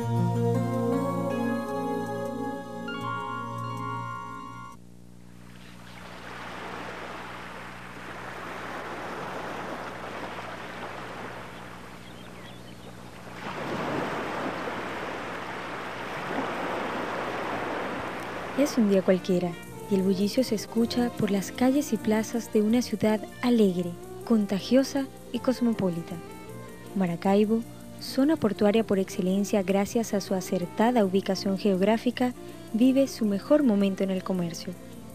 Es un día cualquiera y el bullicio se escucha por las calles y plazas de una ciudad alegre, contagiosa y cosmopolita. Maracaibo, zona portuaria por excelencia gracias a su acertada ubicación geográfica, vive su mejor momento en el comercio.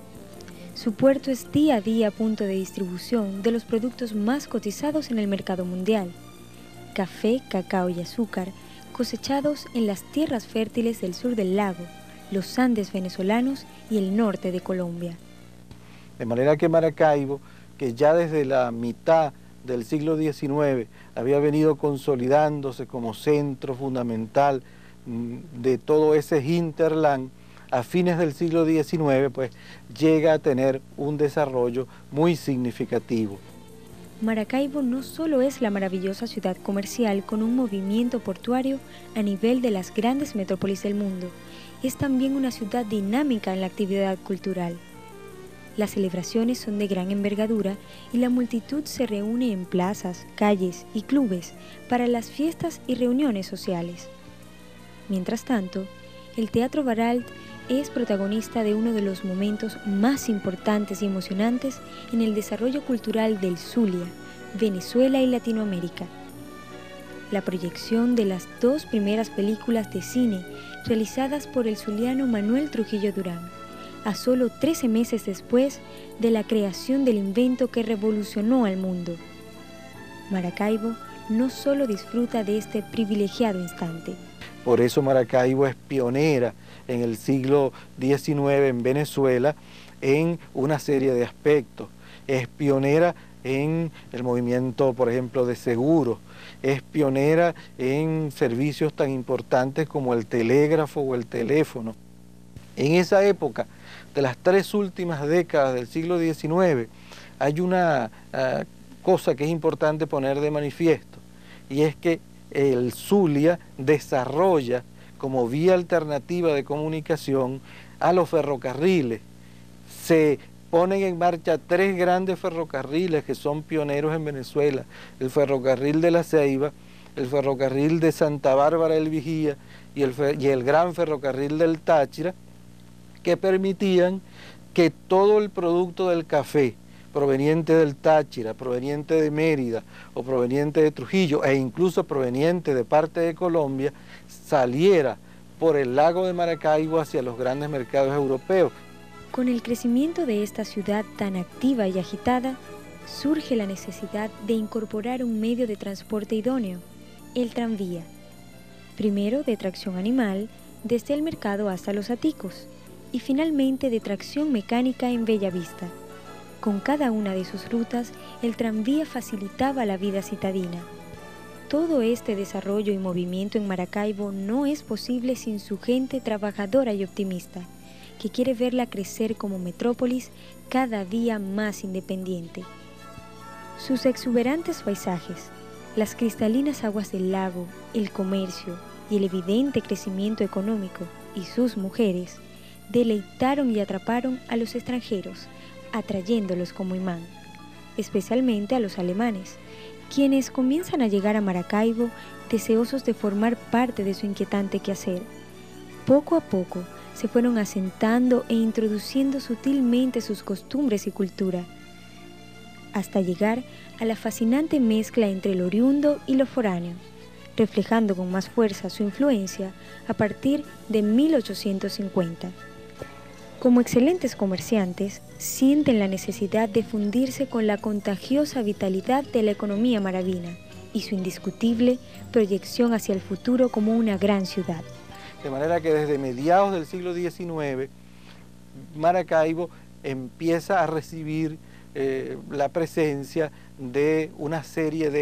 Su puerto es día a día punto de distribución de los productos más cotizados en el mercado mundial: café, cacao y azúcar cosechados en las tierras fértiles del sur del lago, los Andes venezolanos y el norte de Colombia. De manera que Maracaibo, que ya desde la mitad del siglo XIX había venido consolidándose como centro fundamental de todo ese hinterland, a fines del siglo XIX pues llega a tener un desarrollo muy significativo. Maracaibo no solo es la maravillosa ciudad comercial con un movimiento portuario a nivel de las grandes metrópolis del mundo, es también una ciudad dinámica en la actividad cultural. Las celebraciones son de gran envergadura y la multitud se reúne en plazas, calles y clubes para las fiestas y reuniones sociales. Mientras tanto, el Teatro Baralt es protagonista de uno de los momentos más importantes y emocionantes en el desarrollo cultural del Zulia, Venezuela y Latinoamérica. La proyección de las dos primeras películas de cine realizadas por el zuliano Manuel Trujillo Durán, a solo 13 meses después de la creación del invento que revolucionó al mundo. Maracaibo no solo disfruta de este privilegiado instante. Por eso Maracaibo es pionera en el siglo XIX en Venezuela en una serie de aspectos. Es pionera en el movimiento, por ejemplo, de seguros. Es pionera en servicios tan importantes como el telégrafo o el teléfono. En esa época, de las 3 últimas décadas del siglo XIX, hay una cosa que es importante poner de manifiesto, y es que el Zulia desarrolla como vía alternativa de comunicación a los ferrocarriles. Se ponen en marcha 3 grandes ferrocarriles que son pioneros en Venezuela: el ferrocarril de La Ceiba, el ferrocarril de Santa Bárbara del Vigía y el gran ferrocarril del Táchira, que permitían que todo el producto del café proveniente del Táchira, proveniente de Mérida o proveniente de Trujillo e incluso proveniente de parte de Colombia saliera por el lago de Maracaibo hacia los grandes mercados europeos. Con el crecimiento de esta ciudad tan activa y agitada, surge la necesidad de incorporar un medio de transporte idóneo, el tranvía. Primero de tracción animal, desde el mercado hasta los aticos, y finalmente de tracción mecánica en Bellavista. Con cada una de sus rutas, el tranvía facilitaba la vida citadina. Todo este desarrollo y movimiento en Maracaibo no es posible sin su gente trabajadora y optimista, que quiere verla crecer como metrópolis cada día más independiente. Sus exuberantes paisajes, las cristalinas aguas del lago, el comercio y el evidente crecimiento económico, y sus mujeres, deleitaron y atraparon a los extranjeros, atrayéndolos como imán, especialmente a los alemanes, quienes comienzan a llegar a Maracaibo deseosos de formar parte de su inquietante quehacer. Poco a poco se fueron asentando e introduciendo sutilmente sus costumbres y cultura, hasta llegar a la fascinante mezcla entre lo oriundo y lo foráneo, reflejando con más fuerza su influencia a partir de 1850. Como excelentes comerciantes, sienten la necesidad de fundirse con la contagiosa vitalidad de la economía maravina y su indiscutible proyección hacia el futuro como una gran ciudad. De manera que desde mediados del siglo XIX, Maracaibo empieza a recibir la presencia de una serie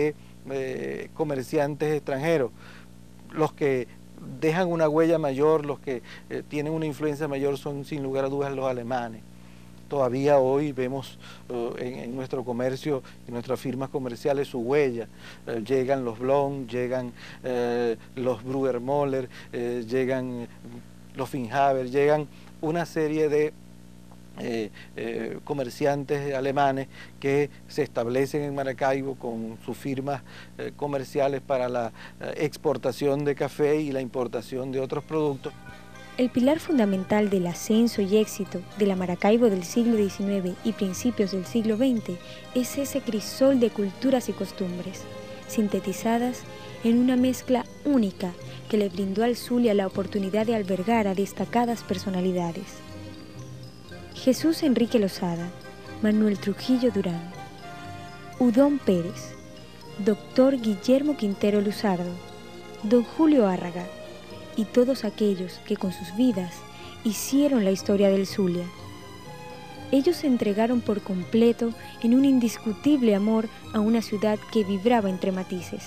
de comerciantes extranjeros. Los que dejan una huella mayor, los que tienen una influencia mayor son sin lugar a dudas los alemanes. todavía hoy vemos en nuestro comercio, en nuestras firmas comerciales, su huella. Llegan los Blond, llegan los Brüder-Moller, llegan los Finhaber, llegan una serie de comerciantes alemanes que se establecen en Maracaibo con sus firmas comerciales para la exportación de café y la importación de otros productos. El pilar fundamental del ascenso y éxito de la Maracaibo del siglo XIX y principios del siglo XX es ese crisol de culturas y costumbres, sintetizadas en una mezcla única que le brindó al Zulia la oportunidad de albergar a destacadas personalidades. Jesús Enrique Lozada, Manuel Trujillo Durán, Udón Pérez, Dr. Guillermo Quintero Luzardo, Don Julio Árraga, y todos aquellos que con sus vidas hicieron la historia del Zulia. Ellos se entregaron por completo en un indiscutible amor a una ciudad que vibraba entre matices.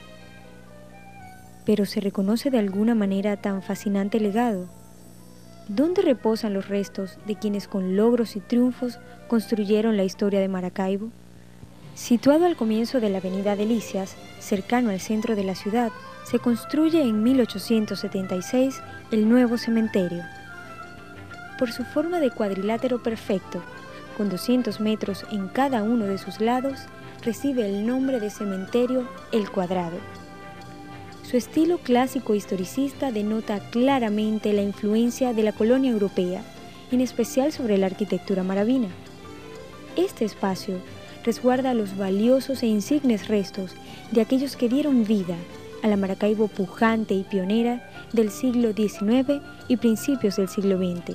Pero ¿se reconoce de alguna manera tan fascinante legado? ¿Dónde reposan los restos de quienes con logros y triunfos construyeron la historia de Maracaibo? Situado al comienzo de la avenida Delicias, cercano al centro de la ciudad, se construye en 1876 el nuevo cementerio. Por su forma de cuadrilátero perfecto, con 200 metros en cada uno de sus lados, recibe el nombre de Cementerio El Cuadrado. Su estilo clásico historicista denota claramente la influencia de la colonia europea, en especial sobre la arquitectura maravina. Este espacio resguarda los valiosos e insignes restos de aquellos que dieron vida a la Maracaibo pujante y pionera del siglo XIX y principios del siglo XX.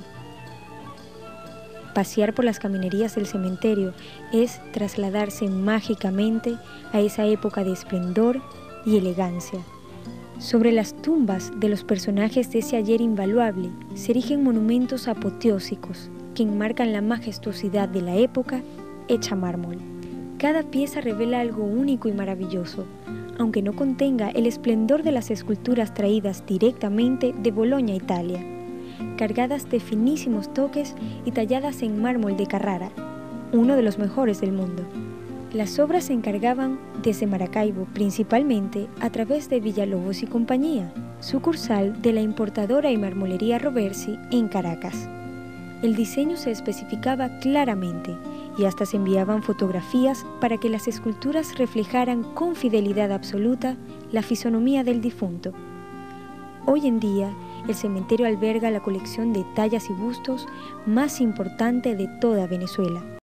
Pasear por las caminerías del cementerio es trasladarse mágicamente a esa época de esplendor y elegancia. Sobre las tumbas de los personajes de ese ayer invaluable se erigen monumentos apoteósicos que enmarcan la majestuosidad de la época hecha mármol. Cada pieza revela algo único y maravilloso, aunque no contenga el esplendor de las esculturas traídas directamente de Boloña, Italia, cargadas de finísimos toques y talladas en mármol de Carrara, uno de los mejores del mundo. Las obras se encargaban desde Maracaibo principalmente a través de Villalobos y Compañía, sucursal de la importadora y marmolería Roversi en Caracas. El diseño se especificaba claramente y hasta se enviaban fotografías para que las esculturas reflejaran con fidelidad absoluta la fisonomía del difunto. Hoy en día, el cementerio alberga la colección de tallas y bustos más importante de toda Venezuela.